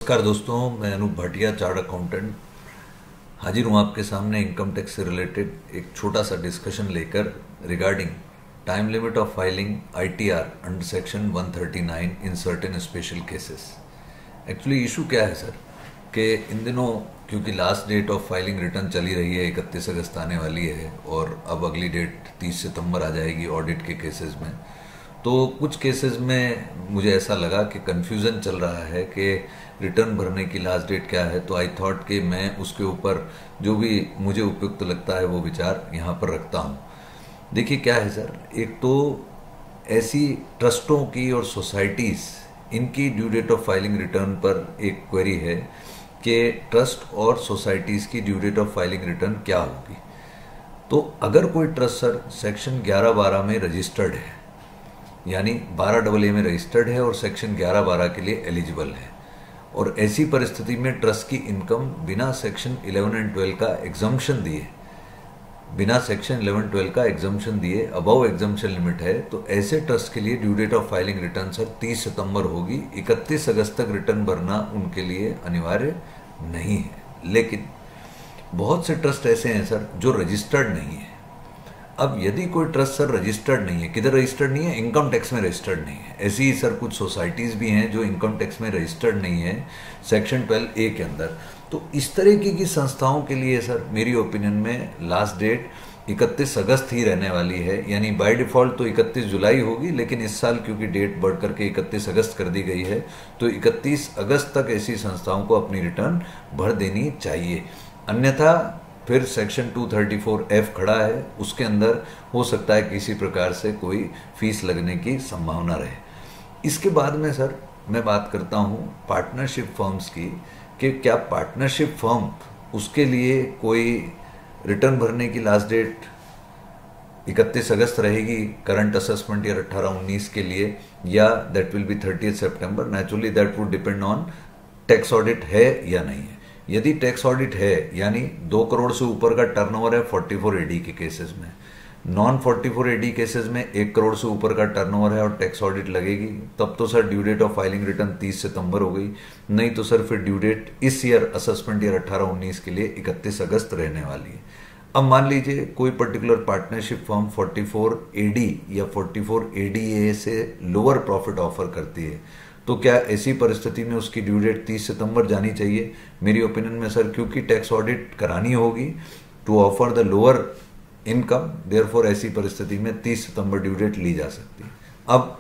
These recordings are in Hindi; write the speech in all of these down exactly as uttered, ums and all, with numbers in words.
नमस्कार दोस्तों, मैं अनूप भाटिया, चार्ट अकाउंटेंट, हाजिर हूँ आपके सामने इनकम टैक्स से रिलेटेड एक छोटा सा डिस्कशन लेकर regarding time limit of filing ITR under section one thirty nine in certain special cases. Actually issue क्या है सर कि इन दिनों क्योंकि last date of filing return चली रही है, इकतीस अगस्त आने वाली है और अब अगली डेट तीस सितंबर आ जाएगी ऑडिट के केसेस में। तो कुछ केसेस में मुझे ऐसा लगा कि कन्फ्यूज़न चल रहा है कि रिटर्न भरने की लास्ट डेट क्या है, तो आई थॉट कि मैं उसके ऊपर जो भी मुझे उपयुक्त लगता है वो विचार यहाँ पर रखता हूँ। देखिए क्या है सर, एक तो ऐसी ट्रस्टों की और सोसाइटीज़, इनकी due date of filing return पर एक क्वेरी है कि ट्रस्ट और सोसाइटीज़ की due date of filing return क्या होगी। तो अगर कोई ट्रस्ट सर सेक्शन ग्यारह बारह में रजिस्टर्ड है, यानी बारह डबल ए में रजिस्टर्ड है और सेक्शन ग्यारह बारह के लिए एलिजिबल है, और ऐसी परिस्थिति में ट्रस्ट की इनकम बिना सेक्शन इलेवन एंड ट्वेल्व का एग्जम्पशन दिए बिना सेक्शन इलेवन ट्वेल्व का एग्जम्पशन दिए अबव एग्जम्पशन लिमिट है, तो ऐसे ट्रस्ट के लिए due date of filing return sir तीस सितंबर होगी। इकतीस अगस्त तक रिटर्न भरना उनके लिए अनिवार्य नहीं है। लेकिन बहुत से ट्रस्ट ऐसे हैं सर जो रजिस्टर्ड नहीं है। अब यदि कोई ट्रस्ट सर रजिस्टर्ड नहीं है, किधर रजिस्टर्ड नहीं है? इनकम टैक्स में रजिस्टर्ड नहीं है। ऐसी ही सर कुछ सोसाइटीज़ भी हैं जो इनकम टैक्स में रजिस्टर्ड नहीं है सेक्शन ट्वेल्व ए के अंदर। तो इस तरीके की संस्थाओं के लिए सर मेरी ओपिनियन में लास्ट डेट इकतीस अगस्त ही रहने वाली है, यानी बाय डिफ़ॉल्ट तो इकतीस जुलाई होगी, लेकिन इस साल क्योंकि डेट बढ़ करके इकतीस अगस्त कर दी गई है तो इकतीस अगस्त तक ऐसी संस्थाओं को अपनी रिटर्न भर देनी चाहिए। अन्यथा फिर section two thirty four F खड़ा है, उसके अंदर हो सकता है किसी प्रकार से कोई फीस लगने की संभावना रहे। इसके बाद में सर मैं बात करता हूँ पार्टनरशिप फर्म्स की कि क्या पार्टनरशिप फर्म उसके लिए कोई रिटर्न भरने की लास्ट डेट इकतीस अगस्त रहेगी करंट असेसमेंट ईयर अट्ठारह उन्नीस के लिए, या दैट विल बी थर्टियथ सितंबर। Naturally that would depend on tax audit है या नहीं है। यदि टैक्स ऑडिट है, यानी दो करोड़ से ऊपर का टर्नओवर है फोर्टी फोर ए डी के केसेस में, non forty four A D cases में एक करोड़ से ऊपर का टर्नओवर है और टैक्स ऑडिट लगेगी, तब तो sir due date of filing return तीस सितंबर हो गई। नहीं तो सर फिर ड्यू डेट इस ईयर असेसमेंट ईयर अट्ठारह उन्नीस के लिए इकतीस अगस्त रहने वाली है। अब मान लीजिए कोई particular partnership firm forty four A D या forty four A D A से लोअर प्रॉफिट ऑफर करती है, तो क्या ऐसी परिस्थिति में उसकी ड्यू डेट तीस सितंबर जानी चाहिए? मेरी ओपिनियन में सर, क्योंकि टैक्स ऑडिट करानी होगी to offer the lower income, therefore ऐसी परिस्थिति में तीस सितंबर ड्यू डेट ली जा सकती है। अब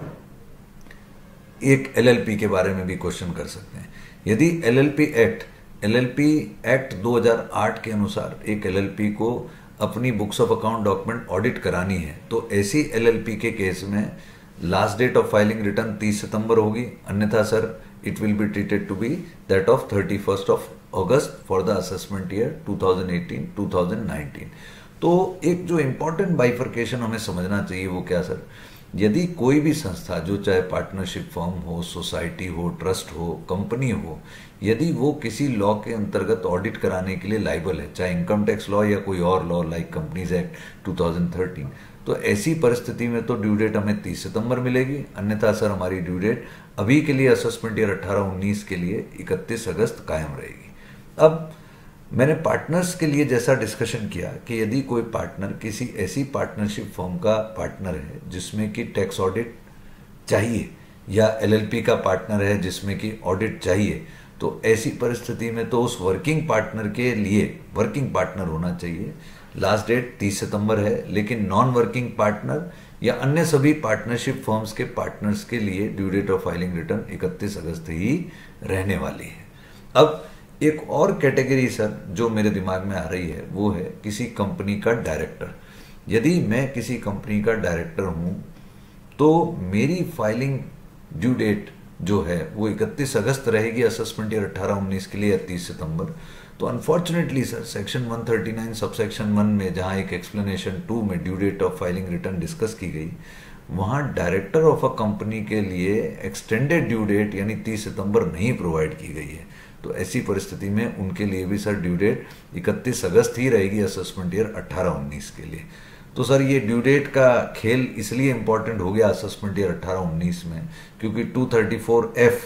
एक एल एल पी के बारे में भी क्वेश्चन कर सकते हैं। यदि L L P act L L P act दो हज़ार आठ के अनुसार एक एल एल पी को अपनी books of account document audit करानी है, तो ऐसी एल एल पी के केस में last date of filing return तीस सितंबर होगी। अन्यथा sir it will be treated to be that of thirty first of अगस्त for the assessment year two thousand eighteen two thousand nineteen. तो एक जो इंपॉर्टेंट बाइफर्केशन हमें समझना चाहिए वो क्या सर, यदि कोई भी संस्था, जो चाहे पार्टनरशिप फर्म हो, सोसाइटी हो, ट्रस्ट हो, कंपनी हो, यदि वो किसी लॉ के अंतर्गत ऑडिट कराने के लिए लाइबल है, चाहे इनकम टैक्स लॉ या कोई और law like companies act two thousand thirteen, तो ऐसी परिस्थिति में तो ड्यू डेट हमें तीस सितंबर मिलेगी। अन्यथा सर हमारी ड्यू डेट अभी के लिए असेसमेंट ईयर अट्ठारह उन्नीस के लिए इकतीस अगस्त कायम रहेगी। अब मैंने पार्टनर्स के लिए जैसा डिस्कशन किया कि यदि कोई पार्टनर किसी ऐसी पार्टनरशिप फर्म का पार्टनर है जिसमें कि टैक्स ऑडिट चाहिए, या एल एल पी का पार्टनर है जिसमें कि ऑडिट चाहिए, तो ऐसी परिस्थिति में तो उस वर्किंग पार्टनर के लिए वर्किंग पार्टनर होना चाहिए। लास्ट डेट तीस सितंबर है, लेकिन नॉन वर्किंग पार्टनर या अन्य सभी पार्टनरशिप फर्म्स के पार्टनर्स के लिए due date of filing return इकतीस अगस्त ही रहने वाली है। अब एक और कैटेगरी सर जो मेरे दिमाग में आ रही है वो है किसी कंपनी का डायरेक्टर। यदि मैं किसी कंपनी का डायरेक्टर हूं तो मेरी फाइलिंग ड्यू डेट जो है वो इकतीस अगस्त रहेगी असेसमेंट ईयर अट्ठारह उन्नीस के लिए या तीस सितंबर। तो unfortunately sir section one thirty nine sub section one में जहां एक एक्सप्लेनेशन टू में due date of filing return discuss की गई, वहां डायरेक्टर ऑफ अ कंपनी के लिए एक्सटेंडेड ड्यू डेट यानी तीस सितंबर नहीं प्रोवाइड की गई है। तो ऐसी परिस्थिति में उनके लिए भी सर ड्यू डेट इकतीस अगस्त ही रहेगी असेसमेंट ईयर अट्ठारह उन्नीस के लिए। तो सर ये ड्यू डेट का खेल इसलिए इंपॉर्टेंट हो गया असेसमेंट ईयर अट्ठारह उन्नीस में क्योंकि टू थर्टी फोर एफ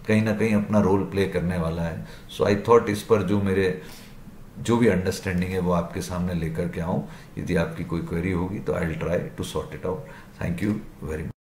कहीं ना कहीं अपना रोल प्ले करने वाला है। सो आई थॉट इस पर जो मेरे जो भी अंडरस्टैंडिंग है वो आपके सामने लेकर के आऊँ। यदि आपकी कोई क्वेरी होगी तो I will try to sort it out. Thank you very much.